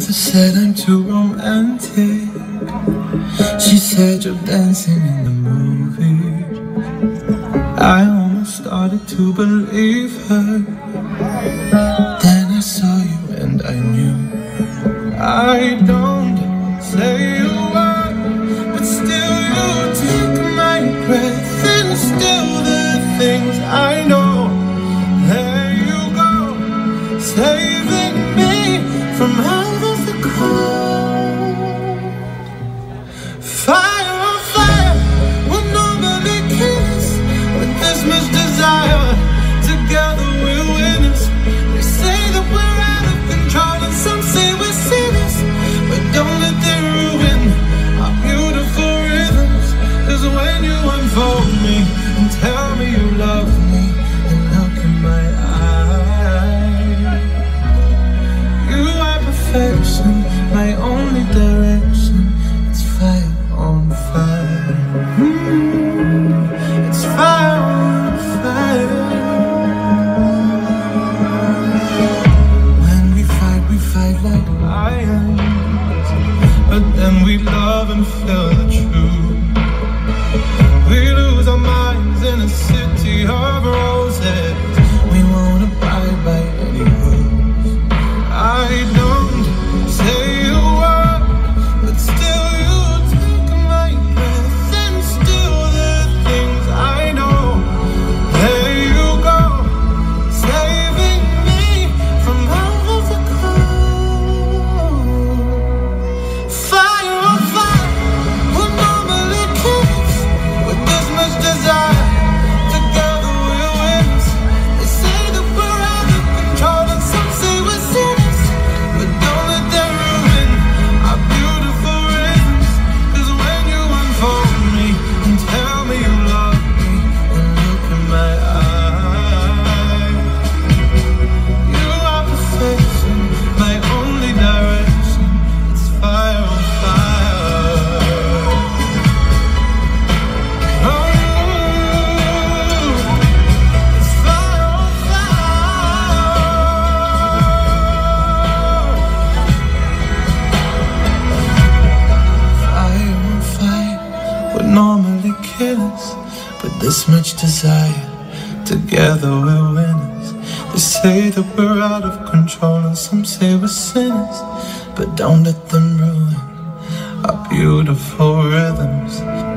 I said I'm too romantic. She said you're dancing in the movie. I almost started to believe her. Then I saw you and I knew. I don't say a word, but still you take my breath and still the things I know. There you go, saving me from out of the cold. Fire on fire, we'll normally kiss with this much desire. Together we're winners. They say that we're out of control and some say we're sinners, but don't let them ruin our beautiful rhythms. Cause when you unfold me and tell me you love me and look in my eyes, you are perfection, my only direction. It's fire on fire. It's fire on fire. When we fight like lions, but then we love and feel the truth. We lose our minds in a city of roses. We won't abide by any rules. I don't say a word, but still you take my breath and still the things I know. There you go, saving me from out of the cold. Fire on fire, we'll normally kiss with this much desire. Together we're winners. They say that we're out of control and some say we're sinners, but don't let them ruin our beautiful rhythms. Cause when you unfold me and tell me you love me and look in my eyes, you are perfection, my only direction. It's fire on fire. Oh, it's fire on fire would normally kill us, but this much desire, together we're winners. They say that we're out of control and some say we're sinners, but don't let them ruin our beautiful rhythms.